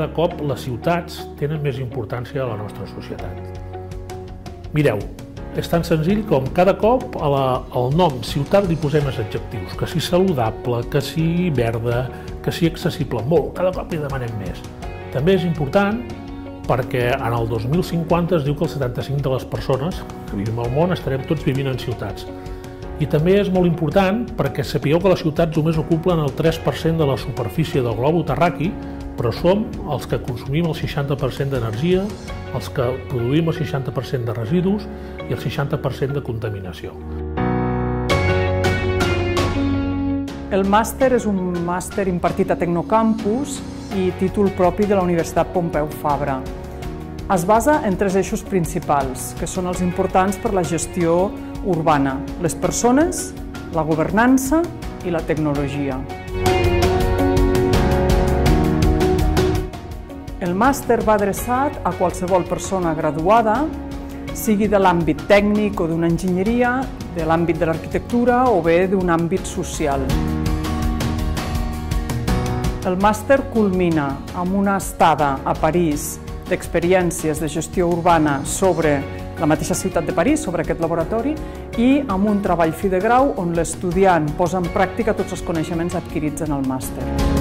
cada cop les ciutats tenen més importància a la nostra societat. Mireu, és tan senzill com cada cop al nom ciutat li posem més adjectius, que si saludable, que si verda, que si accessible, molt, cada cop li demanem més. També és important perquè en el 2050 es diu que el 75% de les persones que vivim al món estarem tots vivint en ciutats. I també és molt important perquè sapigueu que les ciutats només ocupen el 3% de la superfície del globo terraqüi, però som els que consumim el 60% d'energia, els que produïm el 60% de residus i el 60% de contaminació. El màster és un màster impartit a Tecnocampus i títol propi de la Universitat Pompeu Fabra. Es basa en 3 eixos principals, que són els importants per la gestió urbana: les persones, la governança i la tecnologia. El màster va adreçat a qualsevol persona graduada, sigui de l'àmbit tècnic o d'una enginyeria, de l'àmbit de l'arquitectura o bé d'un àmbit social. El màster culmina amb una estada a París d'experiències de gestió urbana sobre la mateixa ciutat de París, sobre aquest laboratori, i amb un treball fi de grau on l'estudiant posa en pràctica tots els coneixements adquirits en el màster.